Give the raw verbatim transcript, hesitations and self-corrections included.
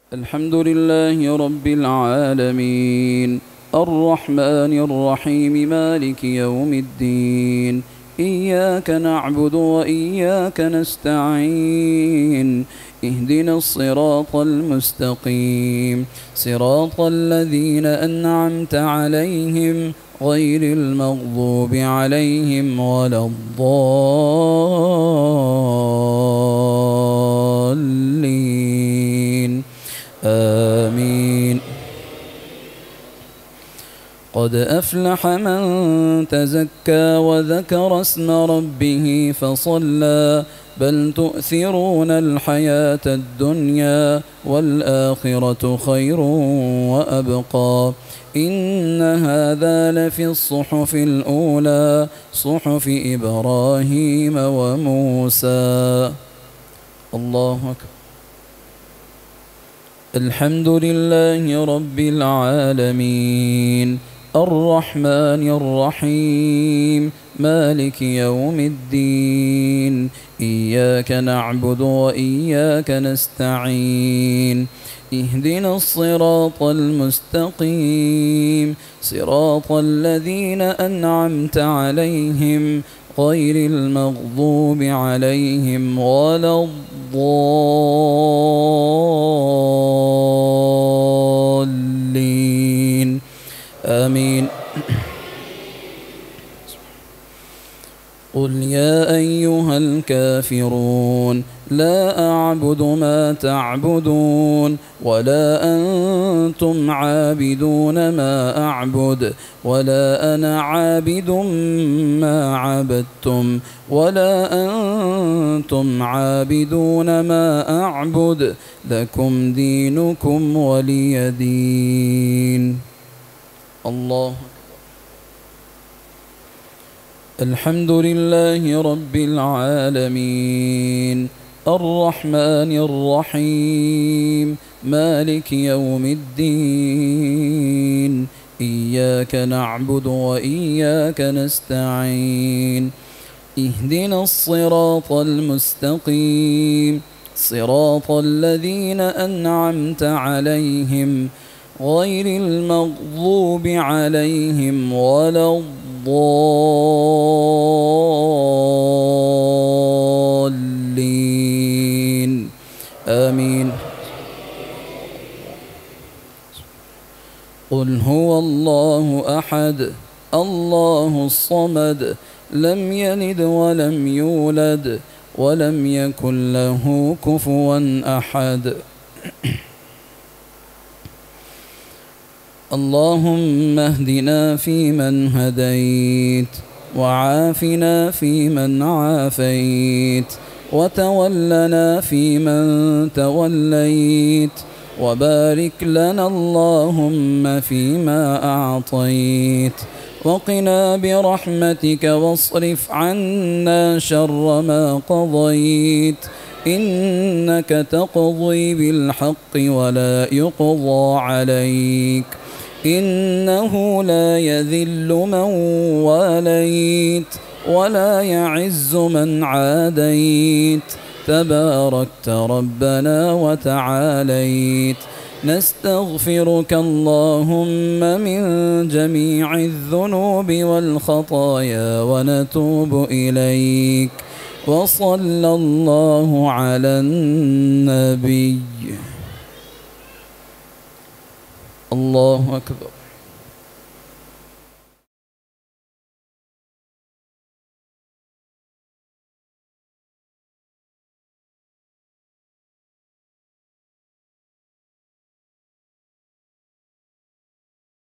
الحمد لله رب العالمين الرحمن الرحيم مالك يوم الدين إياك نعبد وإياك نستعين اهدنا الصراط المستقيم صراط الذين أنعمت عليهم غير المغضوب عليهم ولا الضالين آمين. قد أفلح من تزكى وذكر اسم ربه فصلى بل تؤثرون الحياة الدنيا والآخرة خير وأبقى إن هذا لفي الصحف الأولى صحف إبراهيم وموسى. الله أكبر. الحمد لله رب العالمين الرحمن الرحيم مالك يوم الدين إياك نعبد وإياك نستعين اهدنا الصراط المستقيم صراط الذين أنعمت عليهم غير المغضوب عليهم ولا الضالين آمين. قل يا أيها الكافرون لا أعبد ما تعبدون ولا أنتم عابدون ما أعبد ولا أنا عابد ما عبدتم ولا أنتم عابدون ما أعبد لكم دينكم ولي دين. الله. الحمد لله رب العالمين الرحمن الرحيم مالك يوم الدين إياك نعبد وإياك نستعين اهدنا الصراط المستقيم صراط الذين أنعمت عليهم غير المغضوب عليهم ولا الضالين آمين. قل هو الله أحد الله الصمد لم يلد ولم يولد ولم يكن له كفوا أحد. اللهم اهدنا فيمن هديت وعافنا فيمن عافيت وتولنا فيمن توليت وبارك لنا اللهم فيما أعطيت وقنا برحمتك واصرف عنا شر ما قضيت إنك تقضي بالحق ولا يقضى عليك إنه لا يذل من واليت ولا يعز من عاديت تباركت ربنا وتعاليت. نستغفرك اللهم من جميع الذنوب والخطايا ونتوب إليك وصلى الله على النبي. الله أكبر.